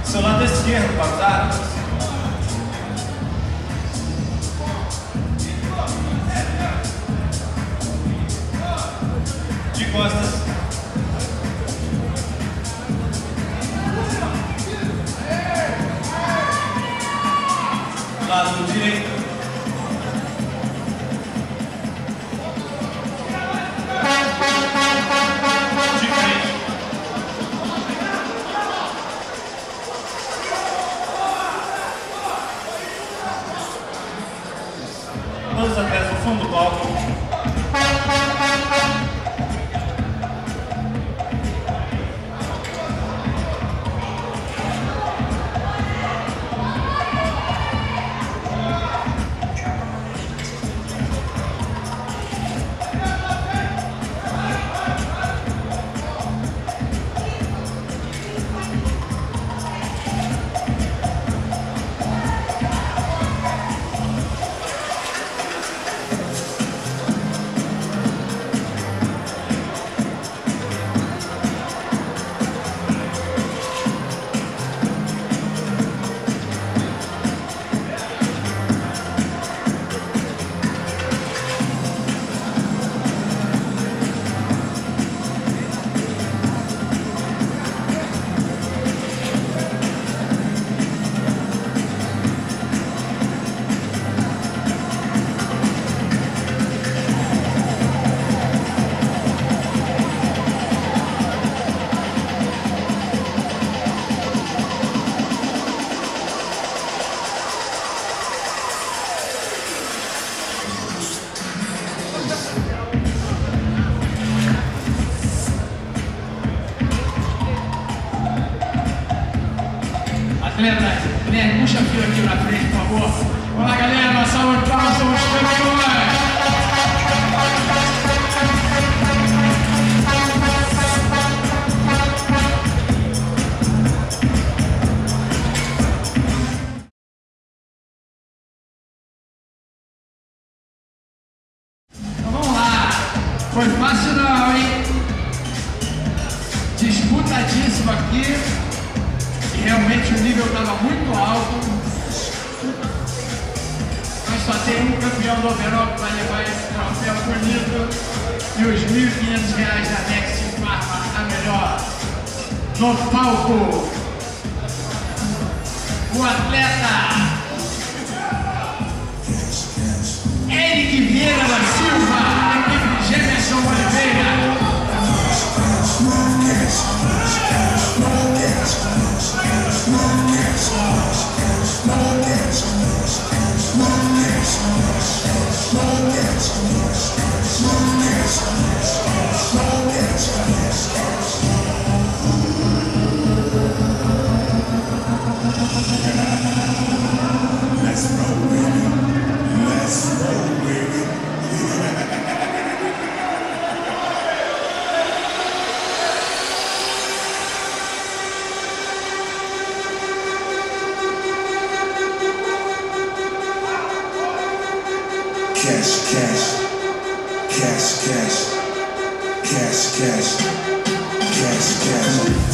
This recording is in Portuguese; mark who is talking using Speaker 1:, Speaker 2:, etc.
Speaker 1: Seu lado esquerdo, pausado. De costas. Lado direito. De frente. Todos os atletas no fundo do palco.
Speaker 2: Galera, puxa a fila aqui na frente, por favor. Vamos lá, galera, uma salva de palmas, somos os campeões! Então vamos lá, foi fácil não, hein? Disputadíssimo aqui. Realmente o nível estava muito alto, mas só tem um campeão do overall que vai levar esse troféu bonito e os R$ 1.500 da Next Pharma, a melhor no palco. O atleta Eric Vieira da Silva, equipe de Gemerson Oliveira.
Speaker 3: Cash, cash, cash, cash, cash, cash, cash, cash.